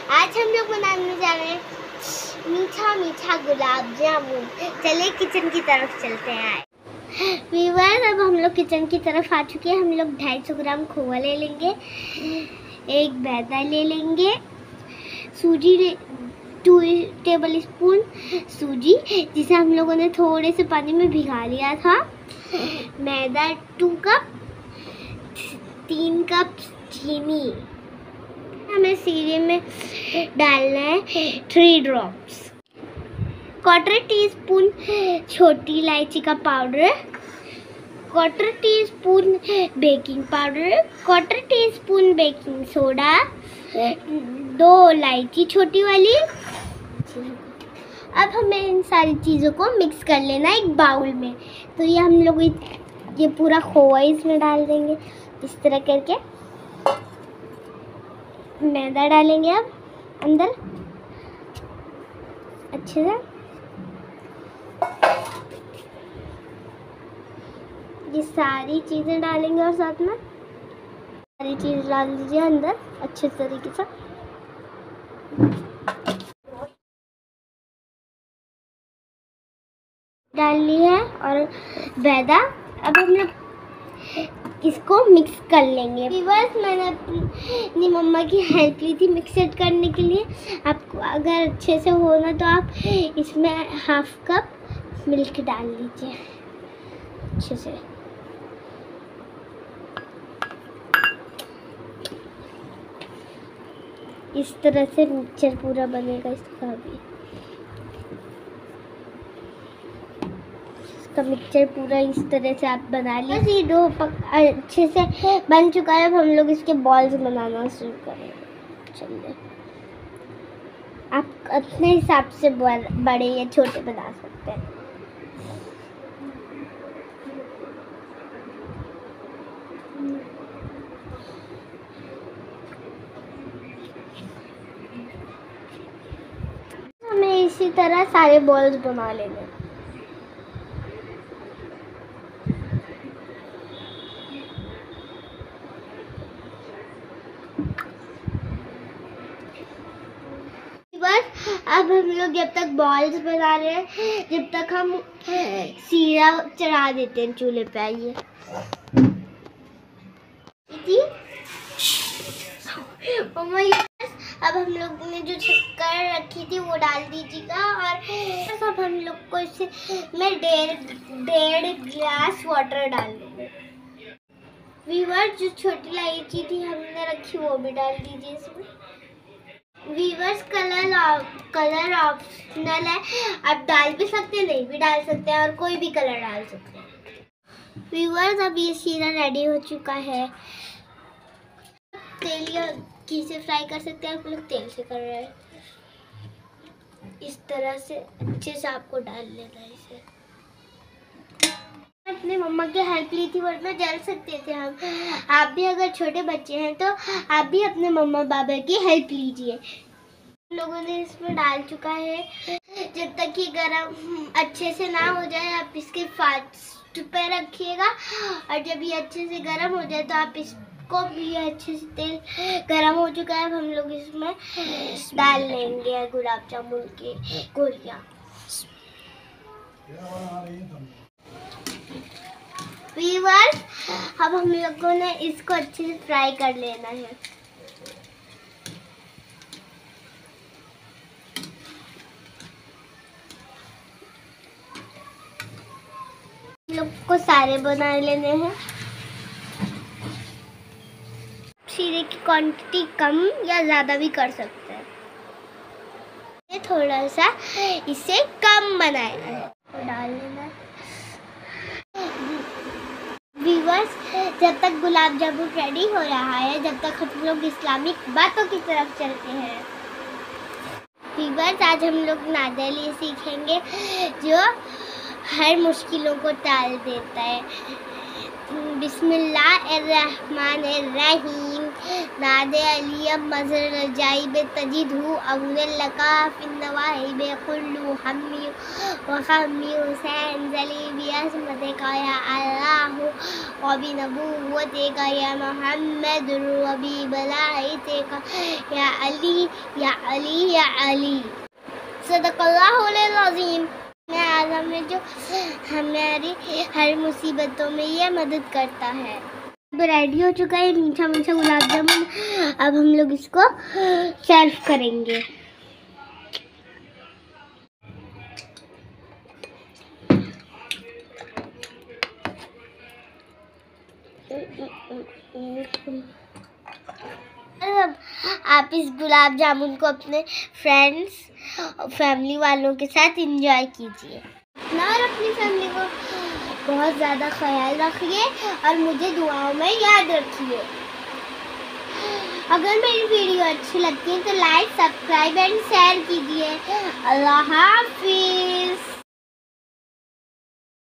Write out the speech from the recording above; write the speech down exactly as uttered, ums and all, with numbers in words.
आज हम लोग बनाने जा रहे हैं मीठा मीठा गुलाब जामुन। चलिए किचन की तरफ चलते हैं। व्यूअर्स, अब हम लोग किचन की तरफ आ चुके हैं। हम लोग ढाई सौ ग्राम खोवा ले लेंगे, एक मैदा ले लेंगे, सूजी ले टू टेबल स्पून सूजी जिसे हम लोगों ने थोड़े से पानी में भिगा लिया था, मैदा टू कप, तीन कप चीनी, हमें सीरे में डालना है three drops, quarter teaspoon छोटी इलायची का powder, quarter teaspoon baking powder, quarter teaspoon baking soda, दो इलायची छोटी वाली। अब हमें इन सारी चीज़ों को मिक्स कर लेना है एक बाउल में। तो ये हम लोग ये पूरा खोवा इसमें डाल देंगे इस तरह करके। मैदा डालेंगे अब अंदर अच्छे से। ये सारी चीज़ें डालेंगे और साथ में सारी चीज़ डाल दीजिए अंदर अच्छे तरीके से। डाल ली है और मैदा। अब हम लोग इसको मिक्स कर लेंगे। व्यूअर्स, मैंने अपनी मम्मा की हेल्प ली थी मिक्सर करने के लिए। आपको अगर अच्छे से हो ना तो आप इसमें हाफ कप मिल्क डाल लीजिए अच्छे से। इस तरह से मिक्सचर पूरा बनेगा इसका भी। इसका मिक्सचर पूरा इस तरह से आप बना लीजिए। ये डो अच्छे से बन चुका है। अब हम लोग इसके बॉल्स बनाना शुरू करेंगे। चलिए, आप अपने हिसाब से बड़े या छोटे बना सकते हैं। हमें इसी तरह सारे बॉल्स बना लेने। बस अब हम लोग जब तक बॉल्स बना रहे हैं, जब तक हम सीरा चढ़ा देते हैं चूल्हे पे। आइए अब हम लोग ने जो शक्कर रखी थी वो डाल दीजिएगा और अब हम लोग को इसे मैं डेढ़ डेढ़ गिलास वाटर डाल दूँगी। व्यूअर्स, जो छोटी इलायची थी हमने रखी वो भी डाल दीजिए इसमें। व्यूअर्स, कलर कलर ऑप्शनल है, आप डाल भी सकते हैं, नहीं भी डाल सकते हैं और कोई भी कलर डाल सकते हैं। व्यूअर्स, अब ये शीरा रेडी हो चुका है। तेल या घी से फ्राई कर सकते हैं, आप लोग तेल से कर रहे हैं। इस तरह से अच्छे से आपको डाल लेना है इसे। अपने मम्मा की हेल्प ली थी वरना जल सकते थे हम। आप भी अगर छोटे बच्चे हैं तो आप भी अपने मम्मा पापा की हेल्प लीजिए। लोगों ने इसमें डाल चुका है। जब तक ये गरम अच्छे से ना हो जाए आप इसके फास्ट पे रखिएगा और जब ये अच्छे से गरम हो जाए तो आप इसको भी अच्छे से, तेल गरम हो चुका है। अब हम लोग इसमें डाल लेंगे गुलाब जामुन की गोलियां। व्यूअर्स, अब हम लोगों ने इसको अच्छे से फ्राई कर लेना है। हम लोग को सारे बना लेने हैं। शीरे की क्वांटिटी कम या ज़्यादा भी कर सकते हैं। ये थोड़ा सा इसे कम बनाना है तो डाल लेना है। व्यूअर्स, जब तक गुलाब जामुन रेडी हो रहा है, जब तक हम लोग इस्लामिक बातों की तरफ चलते हैं। व्यूअर्स, आज हम लोग नादली सीखेंगे जो हर मुश्किलों को टाल देता है। बिस्मिल्लाहिर्रहमानिर्रहीम। नादे अलियम मज़र रजाई बे तजिदहु अव्वल लका फिन्नवाहि बे कुल्लु हम्मी व खम्मी हुसैन जली बियस्मते का या अल्लाह वबी नबुव्वतिका या मोहम्मद वबी बलाइतिका या अली या अली या अली। सदक़ल्लाहुल अज़ीम। मैं आज़म है जो हमारी हर मुसीबतों में ये मदद करता है। अब रेडी हो चुका है मीठा मीठा गुलाब जामुन। अब हम लोग इसको सर्व करेंगे। आप इस गुलाब जामुन को अपने फ्रेंड्स फैमिली वालों के साथ एंजॉय कीजिए। अपना और अपनी फैमिली को बहुत ज़्यादा ख्याल रखिए और मुझे दुआओं में याद रखिए। अगर मेरी वीडियो अच्छी लगती है तो लाइक, सब्सक्राइब एंड शेयर कीजिए। अल्लाह हाफिज़।